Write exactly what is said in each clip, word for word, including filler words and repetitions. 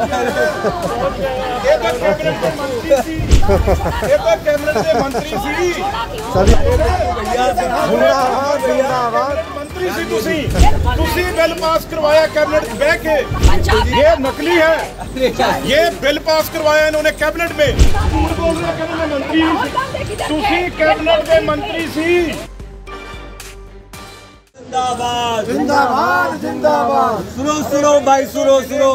ਇਹ ਤਾਂ ਕੈਬਨਿਟ ਦੇ ਮੰਤਰੀ ਸੀ ਇਹ ਤਾਂ ਕੈਬਨਿਟ ਦੇ ਮੰਤਰੀ ਸੀ मंत्री सी तुसी तुसी बिल पास करवाया कैबिनेट में बैठ के ये नकली है ये बिल पास करवाया इन्होंने कैबिनेट में झूठ बोल रहे हैं मैं मंत्री तुसी कैबिनेट में मंत्री सी जिंदाबाद जिंदाबाद जिंदाबाद सुनो सुनो भाई सुनो सुनो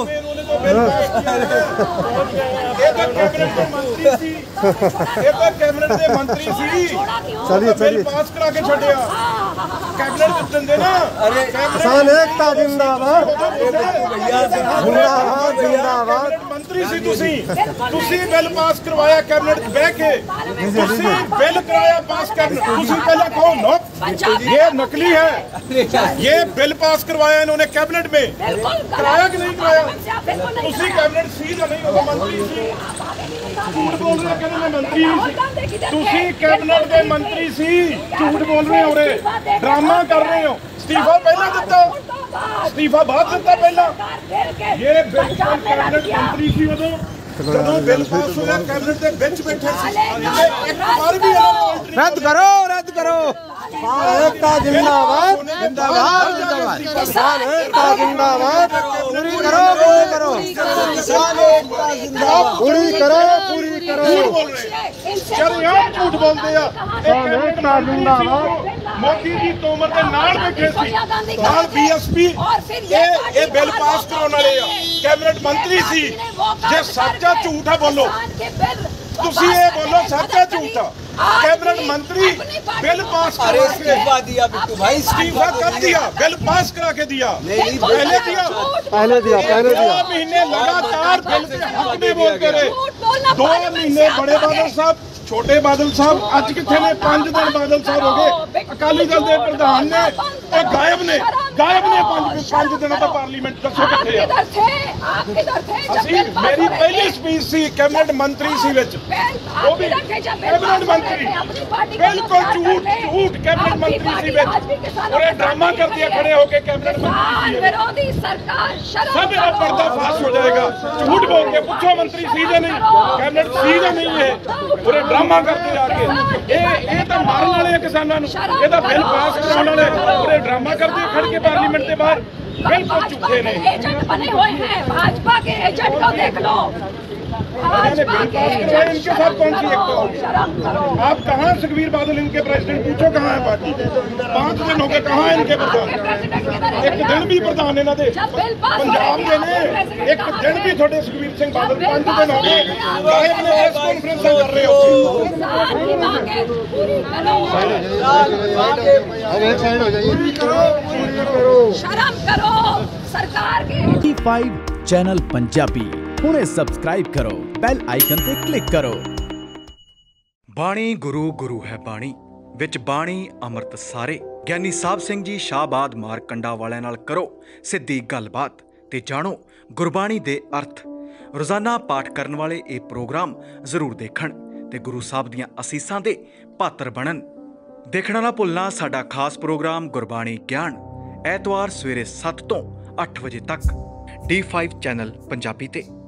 कैबिनेट के मंत्री सी चलिए चलिए पास करा के छड़िया कैबिनेट दिंदे ना किसान एकता जिंदाबाद जिंदाबाद जिंदाबाद मंत्री सी तुसी तुसी बिल पास करवाया कैबिनेट में बैठ के तुसी बिल कराया पास करना तुसी पहले कहो नो ये नकली है ये बिल पास करवाया इन्होंने कैबिनेट में कराया कि नहीं कराया तुसी कैबिनेट सी या नहीं हो मंत्री सी झूठ बोल रहे हैं मैं मंत्री तुसी कैबिनेट के मंत्री सी झूठ बोल रहे हो रे ड्रामा कर रहे हो इस्तीफा पहला दिता इस्तीफा बाद दिता पहला ये बिल्कुल कैबिनेट मंत्री सी उदों ਜਦੋਂ ਬਿੱਲ ਪਾਸ ਹੋਇਆ ਕੈਬਨਿਟ ਦੇ ਵਿੱਚ ਬੈਠੇ ਸੀ ਇੱਕ ਵਾਰ ਵੀ रद्द करो रद्द करो एकता जिंदाबाद जिंदाबाद जिंदाबाद किसान एकता जिंदाबाद पूरी करो पूरी करो किसान एकता जिंदाबाद पूरी करो पूरी करो शरेआम झूठ बोलते ਆ किसान एकता जिंदाबाद ਮੋਦੀ ਜੀ ਤੋਮਰ ਦੇ ਨਾਲ ਬੈਠੇ ਸੀ ਨਾਲ ਬੀਐਸਪੀ ਇਹ ਇਹ ਬਿੱਲ ਪਾਸ ਕਰਾਉਣ ਵਾਲੇ ਆ ਕੈਬਨਿਟ ਮੰਤਰੀ ਸੀ ਜੇ ਸੱਚਾ ਝੂਠ ਆ ਬੋਲੋ ਤੁਸੀਂ ਇਹ ਬੋਲੋ ਸੱਚਾ ਝੂਠ ਆ कैबिनेट मंत्री बिल पास करा के इस्तीफा दिया बिट्टू भाई इस्तीफा कब दिया बिल पास करा के दिया नहीं पहले दिया पहले दिया पहले दिया दो महीने लगातार बिल के हक में बोलते रहे दो महीने बड़े बादल साहब छोटे बादल साहब अज कितने ने पांच दिन बादल साहब हो गए अकाली दल के प्रधान ने और गायब ने गायब ने पांच पांच दिनों का पार्लीमेंट दसो कितने मेरी पहली स्पीच सी कैबिनेट मंत्री सी विच वो भी कैबिनेट मंत्री बिल्कुल झूठ झूठ कैबिनेट मंत्री सी विच और ये ड्रामा कर दिया खड़े होके कैबिनेट मंत्री विरोधी सरकार सब मेरा पर्दाफाश हो जाएगा झूठ बोल के पूछो मंत्री सी या नहीं कैबिनेट सी या नहीं है और ड्रामा करते आके ये ये तो मारन वाले किसानों ये तो बिल पास कराने वाले और ड्रामा करते खड़ के पार्लीमेंट के बाहर बिल्कुल झूठे ने एजेंट बने हुए हैं भाजपा के एजेंट को देख लो भाजपा के एजेंट इनके साथ कौन सी एक आप कहाँ सुखबीर बादल इनके प्रेसिडेंट पूछो कहाँ है पार्टी पांच दिन हो गए कहाँ है इनके प्रधान एक दिन भी प्रधान इन्हों के पंजाब के ने एक दिन भी थोड़े सुखबीर सिंह बादल पांच दिन हो गए गायब ने प्रेस कॉन्फ्रेंस कर रहे हो शर्म करो सरकार के टी फाइव चैनल पंजाबी हुणे सब्सक्राइब करो बैल आइकन ते क्लिक करो। बाणी गुरु गुरु है बाणी विच बाणी अमृत सारे ਗਿਆਨੀ ਸਾਹਿਬ ਸਿੰਘ ਜੀ ਸ਼ਾਹਬਾਦ ਮਾਰਕੰਡਾ ਵਾਲਿਆਂ ਨਾਲ ਕਰੋ ਸਿੱਧੀ ਗੱਲਬਾਤ ਤੇ ਜਾਣੋ ਗੁਰਬਾਣੀ ਦੇ ਅਰਥ। ਰੋਜ਼ਾਨਾ ਪਾਠ ਕਰਨ ਵਾਲੇ ਇਹ ਪ੍ਰੋਗਰਾਮ ਜ਼ਰੂਰ ਦੇਖਣ ਤੇ ਗੁਰੂ ਸਾਹਿਬ ਦੀਆਂ ਅਸੀਸਾਂ ਦੇ ਪਾਤਰ ਬਣਨ। ਦੇਖਣਾ ਨਾ ਭੁੱਲਣਾ ਸਾਡਾ ਖਾਸ ਪ੍ਰੋਗਰਾਮ ਗੁਰਬਾਣੀ ਗਿਆਨ ਐਤਵਾਰ ਸਵੇਰੇ ਸੱਤ ਤੋਂ ਅੱਠ ਵਜੇ ਤੱਕ ਡੀ ਫਾइव ਚੈਨਲ ਪੰਜਾਬੀ ਤੇ।